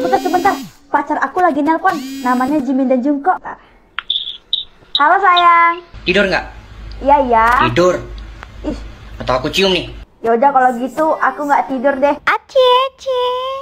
sebentar. Pacar aku lagi nelpon. Namanya Jimin dan Jungkook. Halo sayang. Tidur nggak? Iya ya. Tidur. Ih. Atau aku cium nih? Yaudah kalau gitu aku nggak tidur deh. Acie.